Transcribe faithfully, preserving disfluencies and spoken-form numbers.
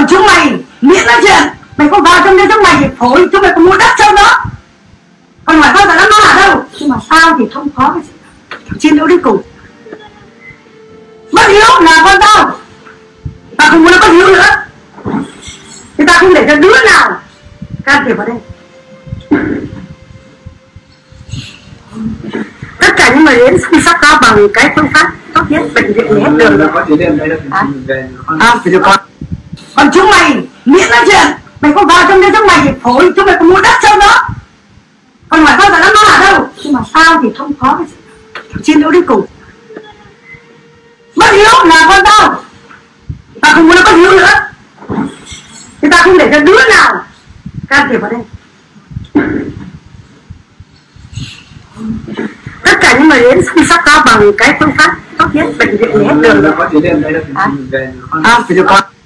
Còn chúng mày miễn nói chuyện, mày có vào trong đây chúng mày thì phổi, chúng mày có mua đất sông đó. Còn hỏi bao giờ nó hả đâu. Nhưng mà sao thì không có cái sự chiến đấu đến cùng. Bất hiếu là con tao. Ta không muốn nó bất hiếu nữa. Thì ta không để cho đứa nào can thiệp vào đây. Tất cả những người đến chăm sóc tao bằng cái phương pháp tốt nhất, bệnh viện này hết đường. À, à, thì con. Còn chúng mày miễn nói chuyện, mày có vào trong đây chúng mày thì phổi, chúng mày có mua đất sông đó. Còn hỏi bao giờ nó hả đâu. Nhưng mà sao thì không có cái sự chiến đấu đến cùng. Bất hiếu là con tao. Ta không muốn nó bất hiếu nữa. Thì ta không để cho đứa nào can thiệp vào đây. Tất cả những người đến chăm sóc tao bằng cái phương pháp tốt nhất, bệnh viện này hết đường. À, à, thì con.